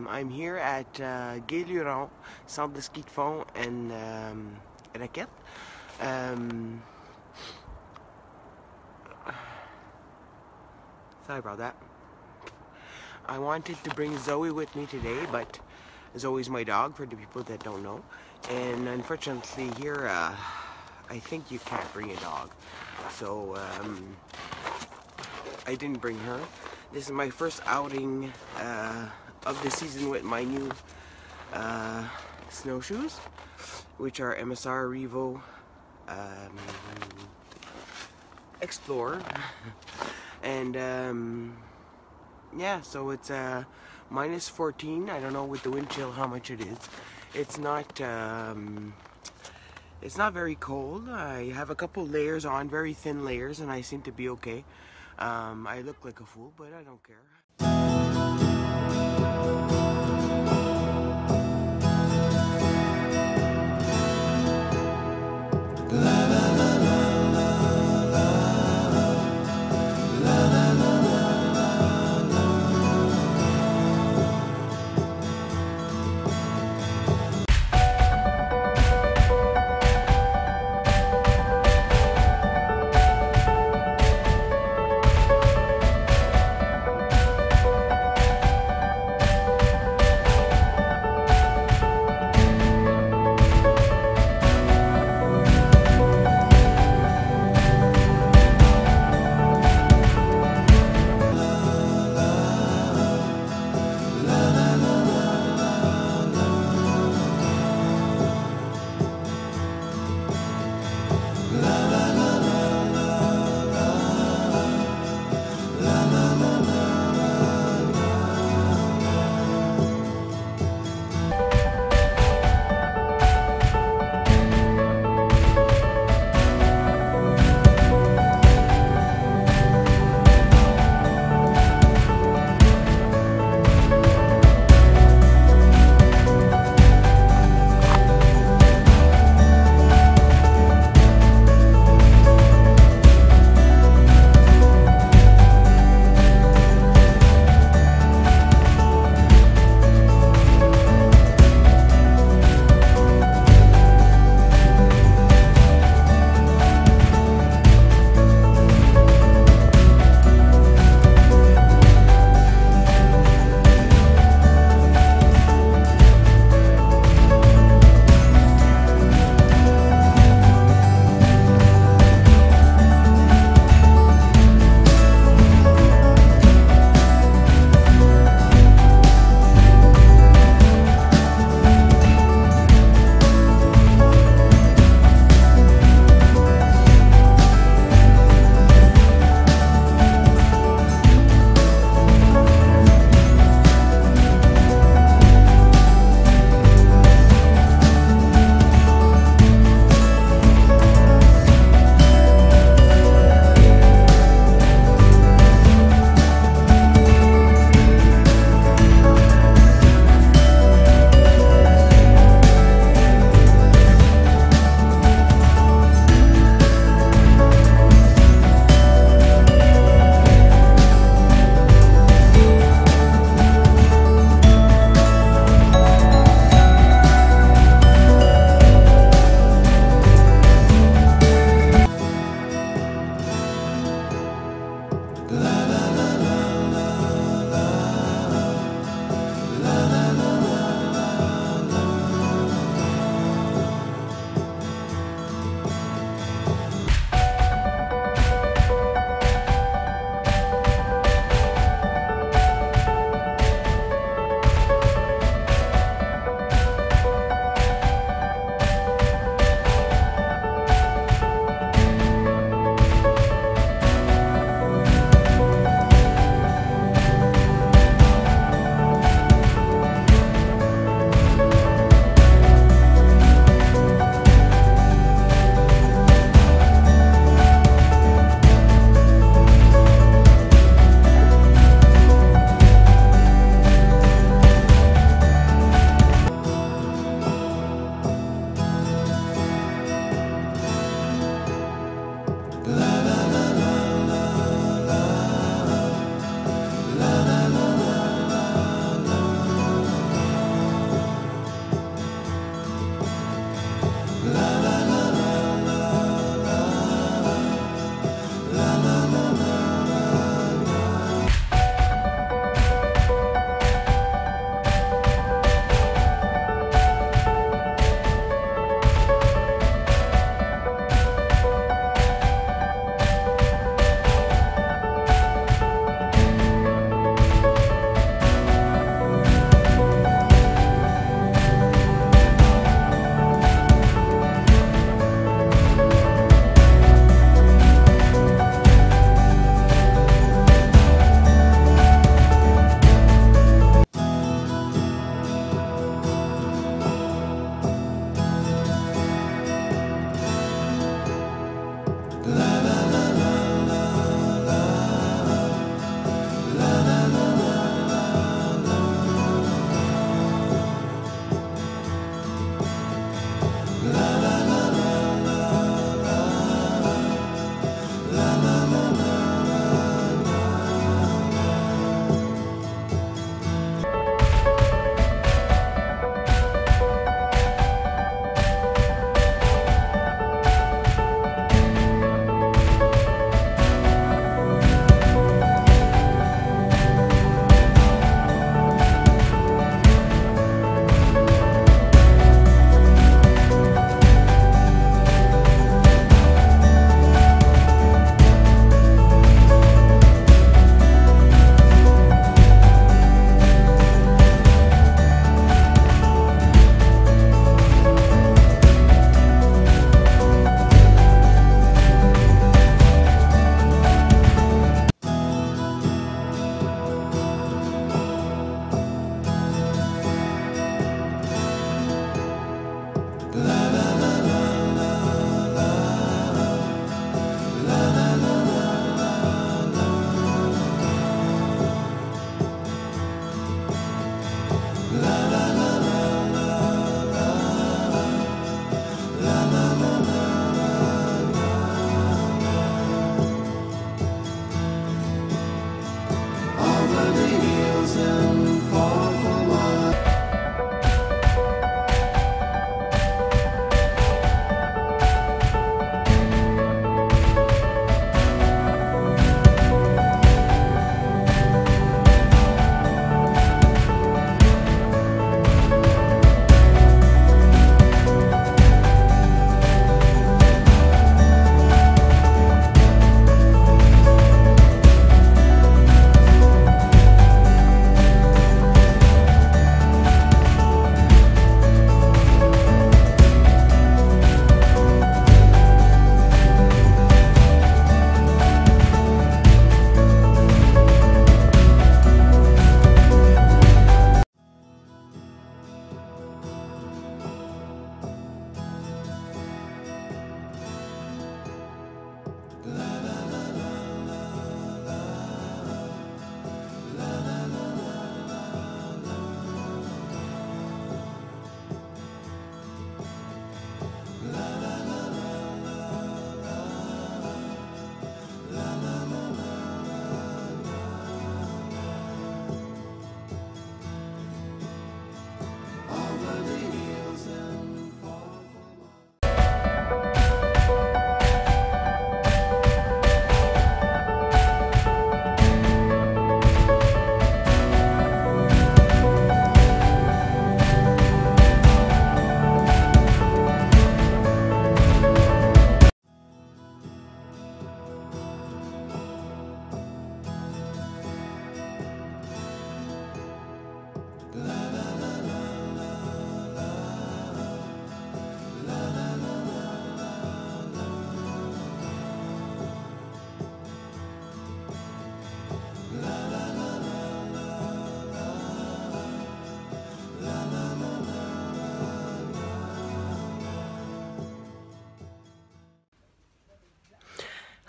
I'm here at Gay-Luron, Centre de Ski de Fond and Raquette. Sorry about that. I wanted to bring Zoe with me today, but Zoe's my dog for the people that don't know. And unfortunately here, I think you can't bring a dog. So I didn't bring her. This is my first outing of the season with my new snowshoes, which are MSR Revo Explorer. And yeah, so it's minus 14. I don't know with the wind chill how much it is. It's not very cold. I have a couple layers on, very thin layers, and I seem to be okay. I look like a fool, but I don't care.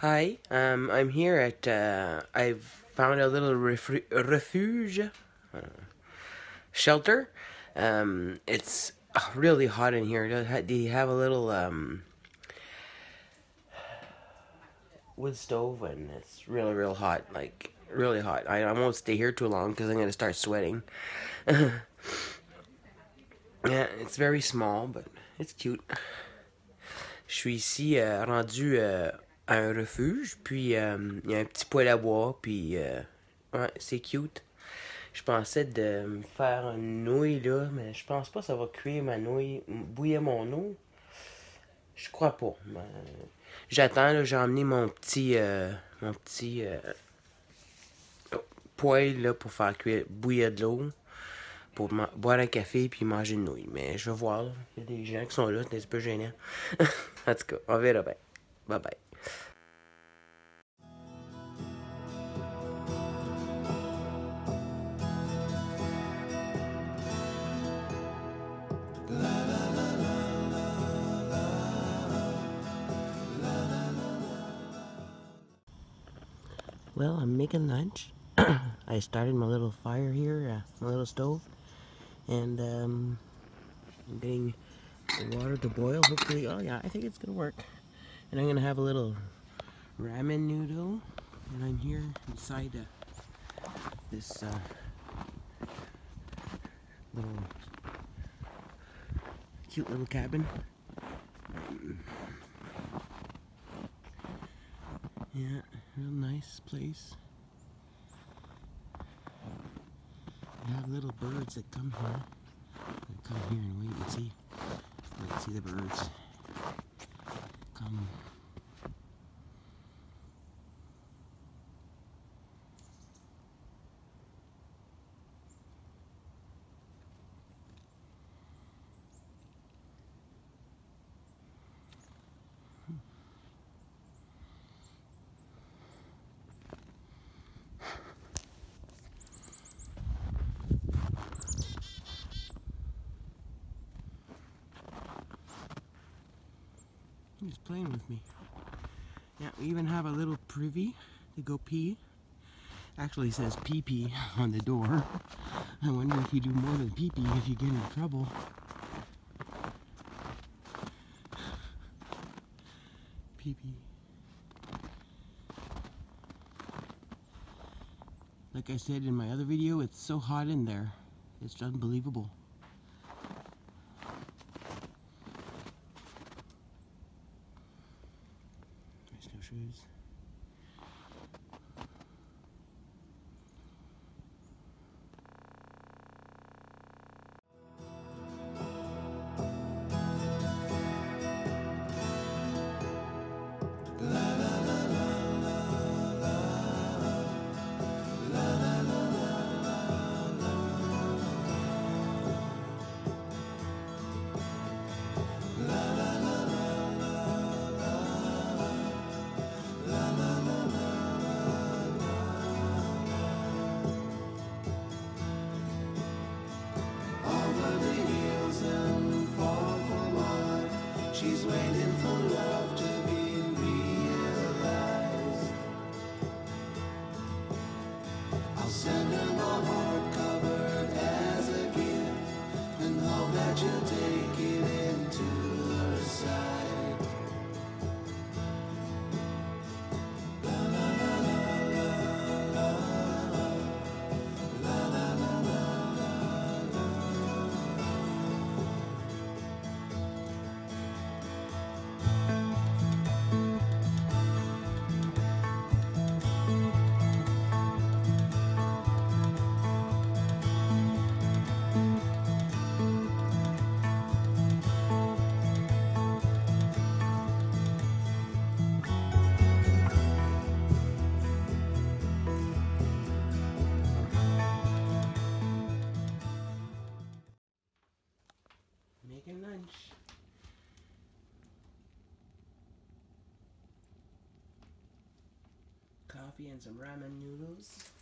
Hi, I'm here at, I've found a little refuge, shelter. It's really hot in here. Do you have a little, wood stove? And it's really, real hot, like, really hot. I won't stay here too long because I'm going to start sweating. Yeah, it's very small, but it's cute. Je suis ici rendu à un refuge, puis il y a un petit poêle à bois, puis ouais, c'est cute. Je pensais de me faire une nouille là, mais je pense pas que ça va cuire ma nouille, bouillir mon eau. Je crois pas. J'attends, là, j'ai emmené mon petit poêle là, pour faire bouillir de l'eau, pour boire un café puis manger une nouille. Mais je vais voir, là. Il y a des gens qui sont là, c'est un peu gênant. En tout cas, on verra bien. Bye bye. Well, I'm making lunch. I started my little fire here, my little stove, and I'm getting the water to boil. Hopefully, oh yeah, I think it's gonna work. And I'm gonna have a little ramen noodle, and I'm here inside this little cute little cabin. Yeah, real nice place. You have little birds that come here. They come here and wait and see. Wait and see the birds. Come. He's playing with me. Yeah, we even have a little privy to go pee. Actually says pee-pee on the door. I wonder if you do more than pee-pee if you get in trouble. Pee-pee. Like I said in my other video, it's so hot in there. It's unbelievable. There's no shoes. She's waiting for love to be realized. I'll send her my heart covered as a gift, and hope that you'll take it into her side. La la la la la la la la la la. Making lunch. Coffee and some ramen noodles.